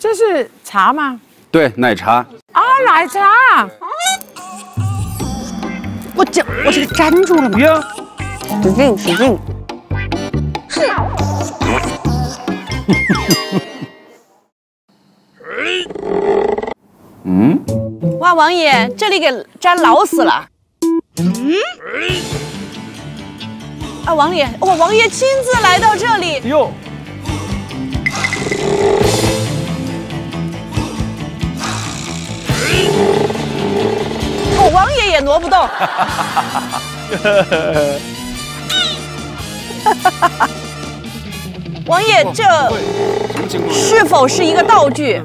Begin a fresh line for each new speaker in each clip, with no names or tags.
这是茶吗？
对，奶茶。
啊，奶茶。我这个粘住了吗？
呀，
使劲使劲。是。
嗯。
哇，王爷，这里给粘老死了。啊，王爷，王爷亲自来到这里。
哟。
王爷也挪不动。王爷，这是否是一个道具？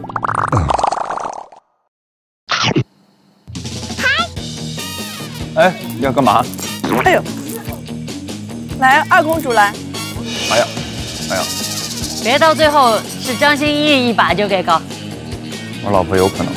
哎，要干嘛？
哎呦，来，二公主来。
哎呀，哎呀，
别到最后是张歆艺一把就给搞。
我老婆有可能。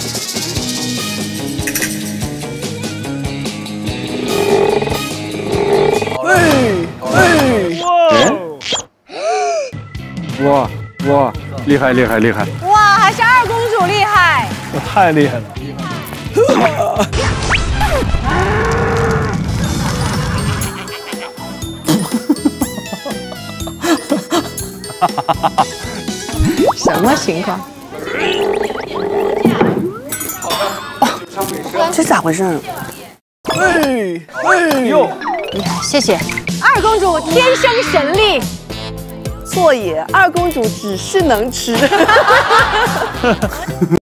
哇哇，厉害厉害厉害！
哇，还是二公主厉害！
我太厉害了！
什么情况？这咋回事？
哟，
厉害，谢谢。
二公主天生神力。错也，二公主只是能吃。